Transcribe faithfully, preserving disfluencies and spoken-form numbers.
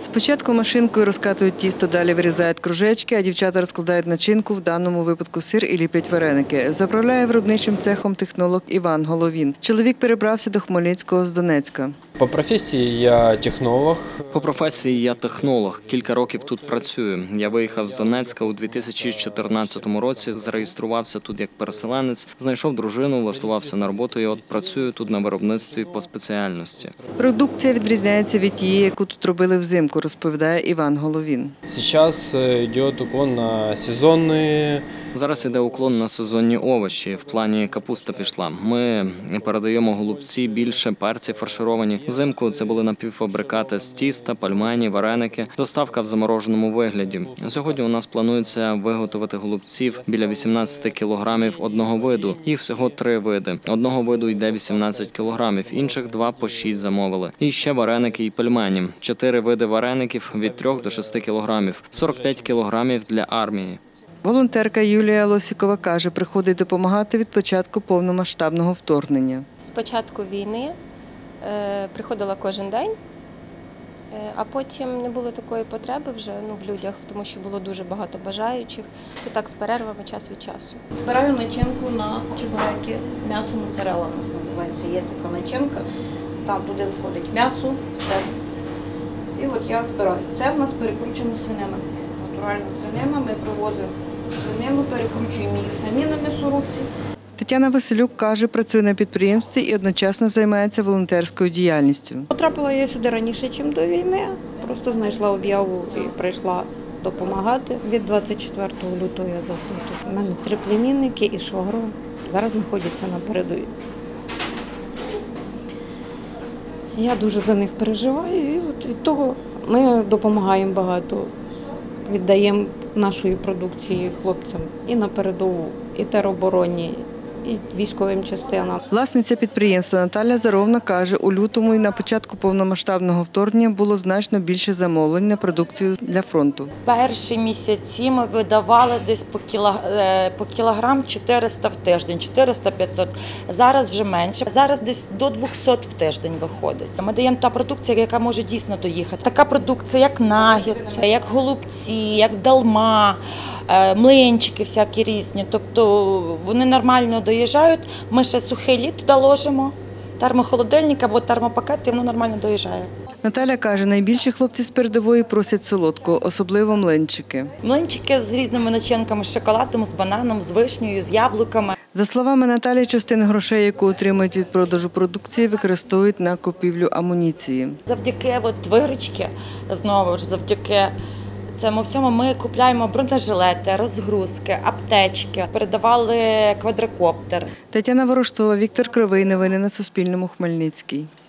Спочатку машинкою розкатують тісто, далі вирізають кружечки, а дівчата розкладають начинку, в даному випадку сир, і ліплять вареники. Заправляє виробничим цехом технолог Іван Головін. Чоловік перебрався до Хмельницького з Донецька. По професії я технолог. По професії я технолог. Кілька років тут працюю. Я виїхав з Донецька у дві тисячі чотирнадцятому році, зареєструвався тут як переселенець, знайшов дружину, влаштувався на роботу і от працюю тут на виробництві по спеціальності. Продукція відрізняється від тієї, яку тут робили взимку, розповідає Іван Головін. Зараз йде уклон на сезонні. Зараз іде уклон на сезонні овочі. В плані капуста пішла. Ми передаємо голубці, більше перці фаршировані. Взимку це були напівфабрикати з тіста, пельмені, вареники. Доставка в замороженому вигляді. Сьогодні у нас планується виготовити голубців біля вісімнадцяти кілограмів одного виду. Їх всього три види. Одного виду йде вісімнадцять кілограмів, інших два по шість замовили. І ще вареники і пельмені. Чотири види вареників від трьох до шести кілограмів. сорок п'ять кілограмів для армії. Волонтерка Юлія Лосікова каже, приходить допомагати від початку повномасштабного вторгнення. З початку війни е, приходила кожен день, е, а потім не було такої потреби вже ну, в людях, тому що було дуже багато бажаючих. То так з перервами час від часу. Збираю начинку на чебуреки, м'ясо моцарелла у нас називається. Є така начинка, там туди входить м'ясо, все. І от я збираю. Це в нас перекручена свинина. Натуральна свинина, ми привозимо свинину, перекручуємо її самі на м'ясорубці. Тетяна Василюк каже, працює на підприємстві і одночасно займається волонтерською діяльністю. Потрапила я сюди раніше, ніж до війни. Просто знайшла об'яву і прийшла допомагати. Від двадцять четвертого лютого я завжди тут. У мене три племінники і швагро. Зараз знаходяться на передовій. Я дуже за них переживаю і от від того ми допомагаємо багато. Віддаємо нашої продукції хлопцям і на передову, і теробороні, і військовим частинам. Власниця підприємства Наталя Заровна каже, у лютому і на початку повномасштабного вторгнення було значно більше замовлень на продукцію для фронту. В перші місяці ми видавали десь по, кіло, по кілограм чотириста в тиждень, чотириста-п'ятсот. Зараз вже менше. Зараз десь до двохсот в тиждень виходить. Ми даємо та продукція, яка може дійсно доїхати. Така продукція, як нагетси, як голубці, як далма, млинчики всякі різні. Тобто вони нормально доїжджають. Ми ще сухий лід туди ложимо, термохолодильник або термопакет, і воно нормально доїжджає. Наталя каже, найбільше хлопці з передової просять солодкого, особливо млинчики. Млинчики з різними начинками, з шоколадом, з бананом, з вишнею, з яблуками. За словами Наталі, частину грошей, яку отримують від продажу продукції, використовують на купівлю амуніції. Завдяки от, виручки, знову ж завдяки цьому всьому ми купляємо бронежилети, розгрузки, аптечки, передавали квадрокоптер. Тетяна Ворожцова, Віктор Кривий. Новини на Суспільному. Хмельницький.